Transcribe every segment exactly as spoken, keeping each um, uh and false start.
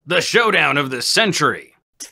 The showdown of the century.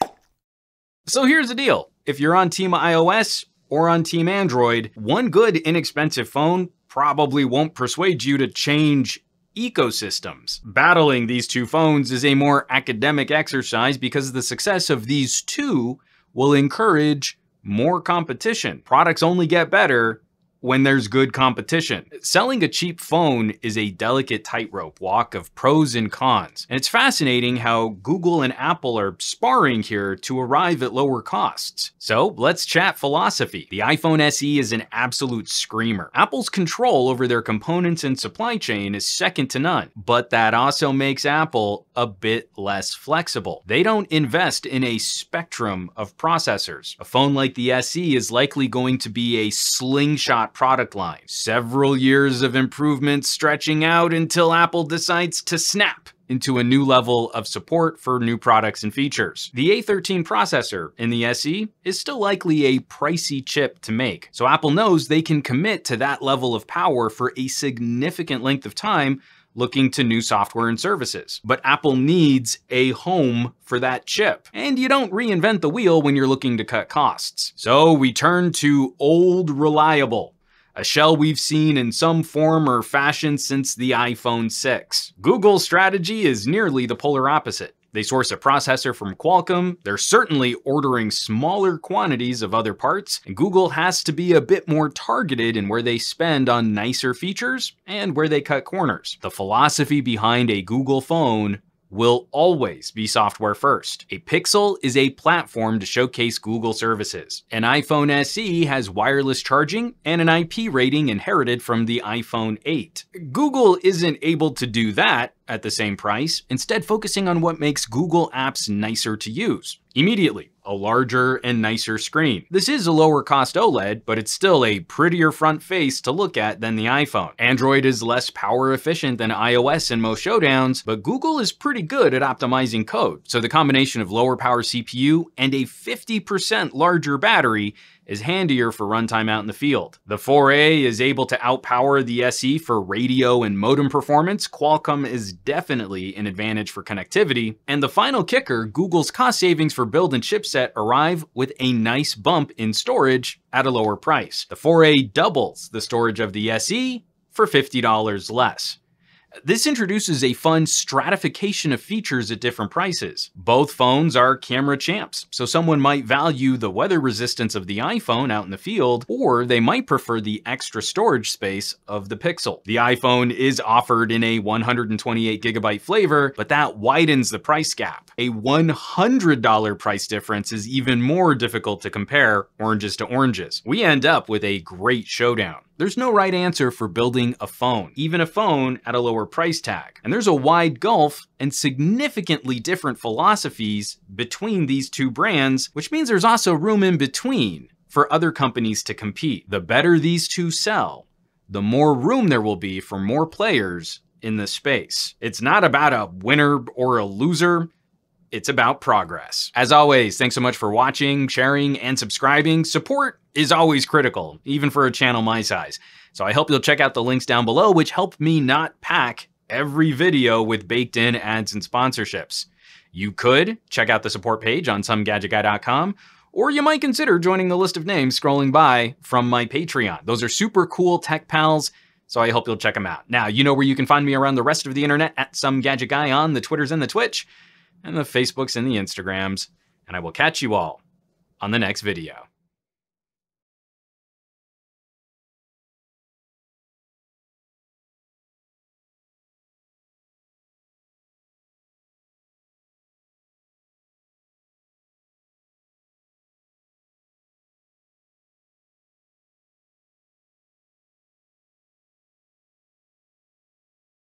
So here's the deal. If you're on Team iOS or on Team Android, one good inexpensive phone probably won't persuade you to change ecosystems. Battling these two phones is a more academic exercise because the success of these two will encourage more competition. Products only get better when there's good competition. Selling a cheap phone is a delicate tightrope walk of pros and cons. And it's fascinating how Google and Apple are sparring here to arrive at lower costs. So let's chat philosophy. The iPhone S E is an absolute screamer. Apple's control over their components and supply chain is second to none, but that also makes Apple a bit less flexible. They don't invest in a spectrum of processors. A phone like the S E is likely going to be a slingshot product line. Several years of improvements stretching out until Apple decides to snap into a new level of support for new products and features. The A thirteen processor in the S E is still likely a pricey chip to make, so Apple knows they can commit to that level of power for a significant length of time looking to new software and services. But Apple needs a home for that chip. And you don't reinvent the wheel when you're looking to cut costs. So we turn to old reliable, a shell we've seen in some form or fashion since the iPhone six. Google's strategy is nearly the polar opposite. They source a processor from Qualcomm, they're certainly ordering smaller quantities of other parts, and Google has to be a bit more targeted in where they spend on nicer features and where they cut corners. The philosophy behind a Google phone will always be software first. A Pixel is a platform to showcase Google services. An iPhone S E has wireless charging and an I P rating inherited from the iPhone eight. Google isn't able to do that at the same price, instead focusing on what makes Google apps nicer to use. Immediately, a larger and nicer screen. This is a lower cost OLED, but it's still a prettier front face to look at than the iPhone. Android is less power efficient than iOS in most showdowns, but Google is pretty good at optimizing code. So the combination of lower power C P U and a fifty percent larger battery is handier for runtime out in the field. The four A is able to outpower the S E for radio and modem performance. Qualcomm is definitely an advantage for connectivity. And the final kicker, Google's cost savings for build and chipset arrive with a nice bump in storage at a lower price. The four A doubles the storage of the S E for fifty dollars less. This introduces a fun stratification of features at different prices. Both phones are camera champs, so someone might value the weather resistance of the iPhone out in the field, or they might prefer the extra storage space of the Pixel. The iPhone is offered in a one hundred twenty-eight gigabyte flavor, but that widens the price gap. A one hundred dollar price difference is even more difficult to compare oranges to oranges. We end up with a great showdown. There's no right answer for building a phone, even a phone at a lower price tag. And there's a wide gulf and significantly different philosophies between these two brands, which means there's also room in between for other companies to compete. The better these two sell, the more room there will be for more players in the space. It's not about a winner or a loser. It's about progress. As always, thanks so much for watching, sharing, and subscribing. Support is always critical, even for a channel my size. So I hope you'll check out the links down below, which help me not pack every video with baked in ads and sponsorships. You could check out the support page on some gadget guy dot com, or you might consider joining the list of names scrolling by from my Patreon. Those are super cool tech pals, so I hope you'll check them out. Now, you know where you can find me around the rest of the internet at Some Gadget Guy on the Twitters and the Twitch, and the Facebooks and the Instagrams, and I will catch you all on the next video.